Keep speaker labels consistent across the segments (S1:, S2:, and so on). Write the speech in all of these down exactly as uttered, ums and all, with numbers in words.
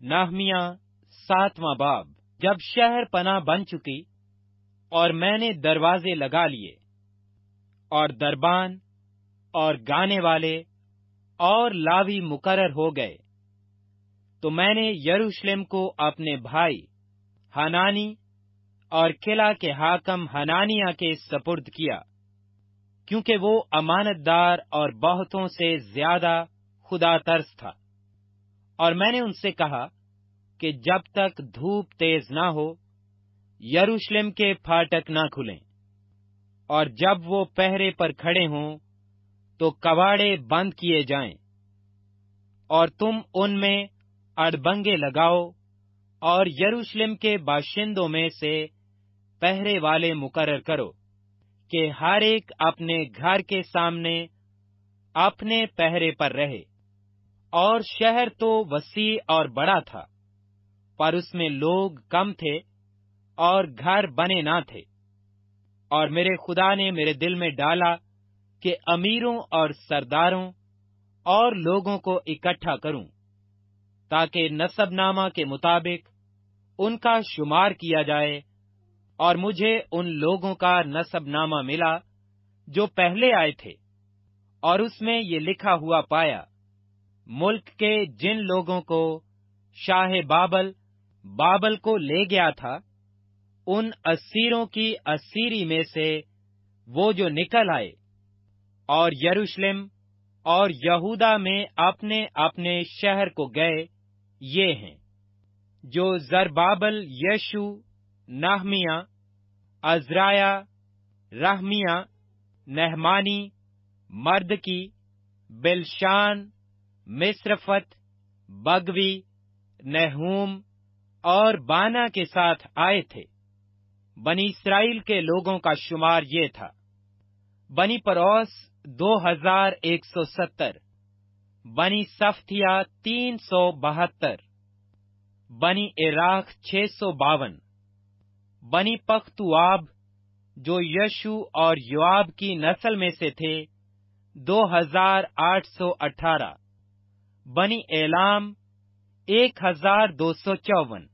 S1: نہمیہ ساتواں باب۔ جب شہر پناہ بن چکی اور میں نے دروازے لگا لیے اور دربان اور گانے والے اور لاوی مقرر ہو گئے، تو میں نے یروشلم کو اپنے بھائی حنانی اور قلعہ کے حاکم حنانیہ کے سپرد کیا، کیونکہ وہ امانت دار اور بہتوں سے زیادہ خدا ترس تھا۔ اور میں نے ان سے کہا کہ جب تک دھوپ تیز نہ ہو یروشلم کے پھاٹک نہ کھلیں، اور جب وہ پہرے پر کھڑے ہوں تو کواڑے بند کیے جائیں، اور تم ان میں اڑبنگے لگاؤ اور یروشلم کے باشندوں میں سے پہرے والے مقرر کرو کہ ہر ایک اپنے گھر کے سامنے اپنے پہرے پر رہے۔ اور شہر تو وسیع اور بڑا تھا، پر اس میں لوگ کم تھے اور گھر بنے نہ تھے۔ اور میرے خدا نے میرے دل میں ڈالا کہ امیروں اور سرداروں اور لوگوں کو اکٹھا کروں، تاکہ نسب نامہ کے مطابق ان کا شمار کیا جائے۔ اور مجھے ان لوگوں کا نسب نامہ ملا جو پہلے آئے تھے، اور اس میں یہ لکھا ہوا پایا، ملک کے جن لوگوں کو شاہ بابل بابل کو لے گیا تھا، ان اسیروں کی اسیری میں سے وہ جو نکل آئے اور یروشلم اور یہودا میں اپنے اپنے شہر کو گئے، یہ ہیں جو زربابل، یشو، نہمیہ، عزرایہ، رحمیہ، نہمانی، مردکی، بلشان، مصرفت، بگوی، نہوم اور بانا کے ساتھ آئے تھے۔ بنی اسرائیل کے لوگوں کا شمار یہ تھا: بنی پروس دو ہزار ایک سو ستر، بنی صفتیہ تین سو بہتر، بنی عراق چھ سو باون، بنی پختواب جو یشو اور یواب کی نسل میں سے تھے دو ہزار آٹھ سو اٹھارہ، بنی ایلام ایک ہزار دو سو چون،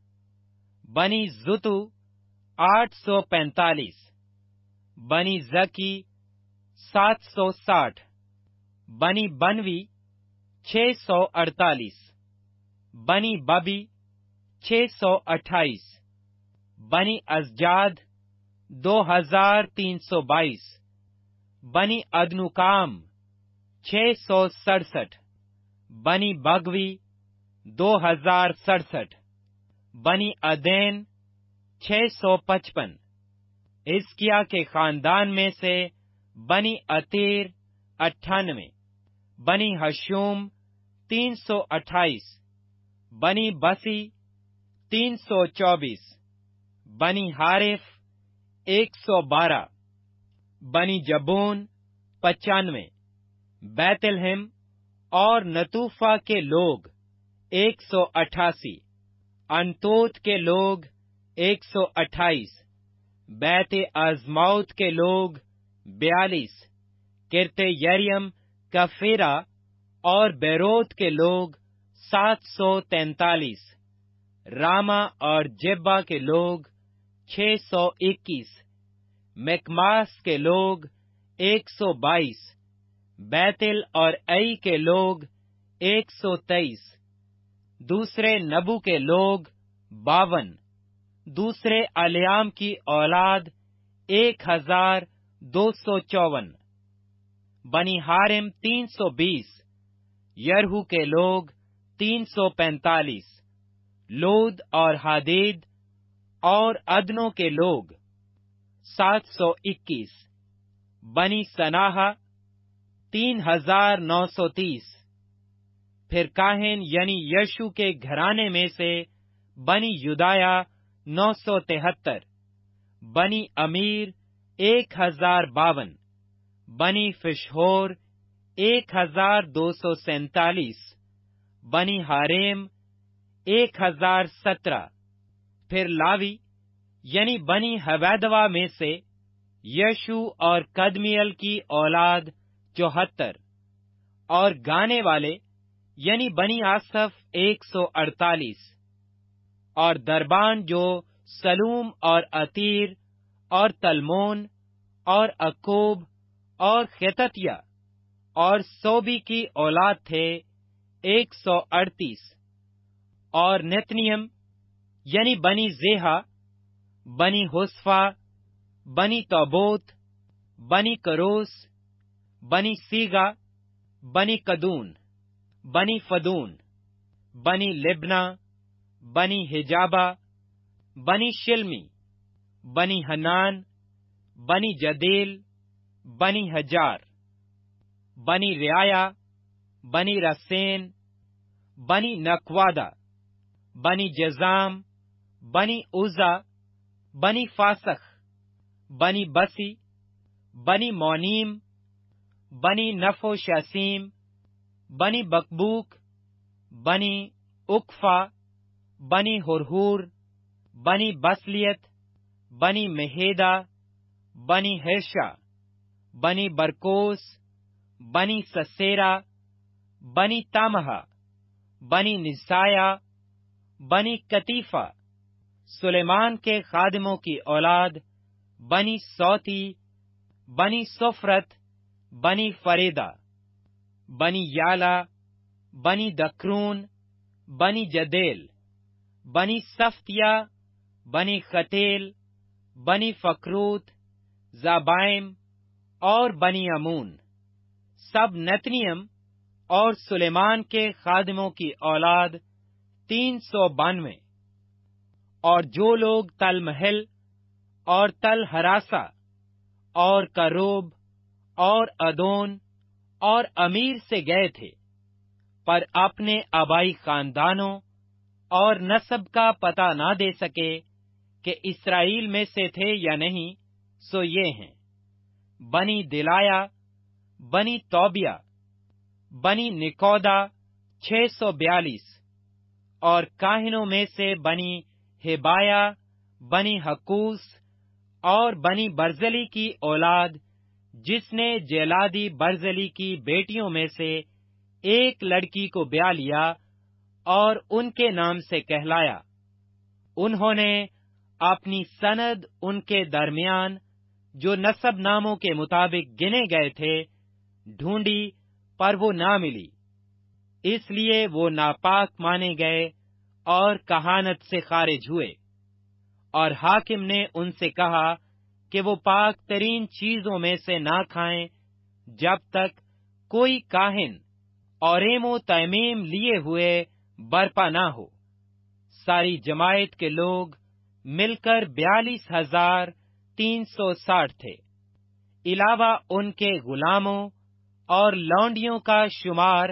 S1: بنی زتو آٹھ سو پینتالیس، بنی زکی سات سو ساٹھ، بنی بنوی چھ سو اڑتالیس، بنی ببی چھ سو اٹھائیس، بنی ازجاد دو ہزار تین سو بائیس، بنی ادنوکام چھ سو سڑسٹھ، بنی بگوی دو ہزار سڑسٹھ، بنی ادین چھ سو پچپن۔ حزقیہ کے خاندان میں سے بنی عتیر اٹھانوے، بنی حشوم تین سو اٹھائیس، بنی بسی تین سو چوبیس، بنی حارف ایک سو بارہ، بنی جبون پچانوے، بیت الہم اور نتوفا کے لوگ ایک سو اٹھاسی، انتوت کے لوگ ایک سو اٹھائیس، بیت ازماؤت کے لوگ بیالیس، کرتے یریم کفیرا اور بیروت کے لوگ سات سو تینتالیس، راما اور جبا کے لوگ چھ سو اکیس، مکماس کے لوگ ایک سو بائیس، بیتل اور ای کے لوگ ایک سو تیئیس، دوسرے نبو کے لوگ باون، دوسرے الیام کی اولاد ایک ہزار دو سو چون، بنی حارم تین سو بیس، یرہو کے لوگ تین سو پینتالیس، لود اور حدید اور ادنوں کے لوگ سات سو اکیس، بنی سناہا تین ہزار نو سو تیس۔ پھر کاہن یعنی یشو کے گھرانے میں سے بنی یدایا نو سو تہتر، بنی امیر ایک ہزار باون، بنی فشہور ایک ہزار دو سو سینتالیس، بنی حاریم ایک ہزار سترہ۔ پھر لاوی یعنی بنی حویدوا میں سے یشو اور قدمیل کی اولاد چوہتر، اور گانے والے یعنی بنی آصف ایک سو اڑتالیس، اور دربان جو سلوم اور عتیر اور تلمون اور اکوب اور خطتیہ اور صوبی کی اولاد تھے ایک سو اڑتیس، اور نتنیم یعنی بنی زیحا، بنی حسفا، بنی توبوت، بنی کروس، بنی سیگا، بنی کدون، بنی فدون، بنی لبنا، بنی حجابہ، بنی شلمی، بنی حنان، بنی جدیل، بنی حجار، بنی رعایا، بنی رسین، بنی نقوادہ، بنی جزام، بنی عزا، بنی فاسخ، بنی بسی، بنی مونیم، بنی نفو شاسیم، بنی بکبوک، بنی اکفا، بنی ہرہور، بنی بسلیت، بنی مہیدا، بنی ہرشا، بنی برکوس، بنی سسیرا، بنی تامہا، بنی نسایا، بنی کتیفا، سلیمان کے خادموں کی اولاد، بنی سوتی، بنی سفرت، بنی فریدا، بنی یالا، بنی دکرون، بنی جدیل، بنی سفتیا، بنی ختیل، بنی فکروت، زابائم اور بنی امون، سب نتنیم اور سلیمان کے خادموں کی اولاد تین سو بانوے۔ اور جو لوگ تل محل اور تل ہراسا اور کروب اور ادون اور امیر سے گئے تھے، پر اپنے آبائی خاندانوں اور نسب کا پتہ نہ دے سکے کہ اسرائیل میں سے تھے یا نہیں، سو یہ ہیں: بنی دلایا، بنی توبیہ، بنی نکودا چھ سو بیالیس، اور کاہنوں میں سے بنی ہبایا، بنی حکوس اور بنی برزلی کی اولاد، جس نے جیلادی برزلی کی بیٹیوں میں سے ایک لڑکی کو بیاہ لیا اور ان کے نام سے کہلایا۔ انہوں نے اپنی سند ان کے درمیان جو نسب ناموں کے مطابق گنے گئے تھے ڈھونڈی، پر وہ نہ ملی، اس لیے وہ ناپاک مانے گئے اور کہانت سے خارج ہوئے۔ اور حاکم نے ان سے کہا کہ وہ پاک ترین چیزوں میں سے نہ کھائیں جب تک کوئی کاہن اوریم و تیمیم لیے ہوئے برپا نہ ہو۔ ساری جماعت کے لوگ مل کر بیالیس ہزار تین سو ساٹھ تھے، علاوہ ان کے غلاموں اور لونڈیوں کا شمار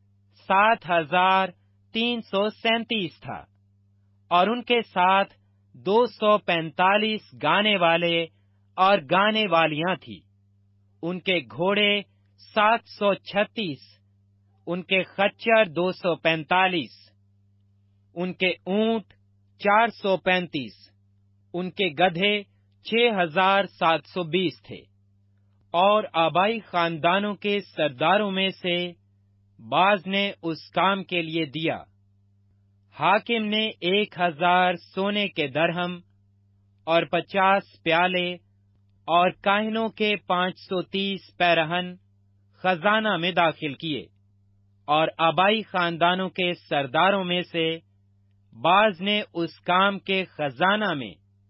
S1: سات ہزار تین سو سینتیس تھا، اور ان کے ساتھ دو سو پینتالیس گانے والے اور گانے والیاں تھی۔ ان کے گھوڑے سات سو چھتیس، ان کے خچر دو سو پینتالیس، ان کے اونٹ چار سو پینتیس، ان کے گدھے چھ ہزار سات سو بیس تھے۔ اور آبائی خاندانوں کے سرداروں میں سے بعض نے اس کام کے لیے دیا۔ حاکم نے ایک ہزار سونے کے درہم اور پچاس پیالے اور کاہنوں کے پانچ سو تیس پیرہن خزانہ میں داخل کیے، اور آبائی خاندانوں کے سرداروں میں سے بعض نے اس کام کے خزانہ میں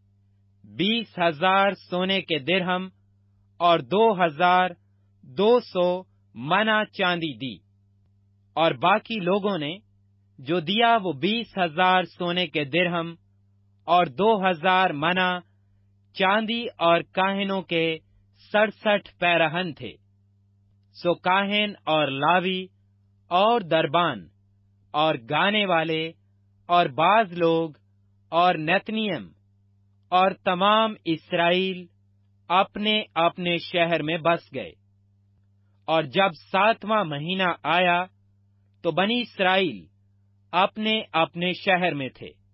S1: بیس ہزار سونے کے درہم اور دو ہزار دو سو منہ چاندی دی، اور باقی لوگوں نے جو دیا وہ بیس ہزار سونے کے درہم اور دو ہزار منہ چاندی اور کاہنوں کے سڑسٹھ پیرہن تھے۔ سو کاہن اور لاوی اور دربان اور گانے والے اور بعض لوگ اور نتنیم اور تمام اسرائیل اپنے اپنے شہر میں بس گئے۔ اور جب ساتواں مہینہ آیا تو بنی اسرائیل اپنے اپنے شہر میں تھے۔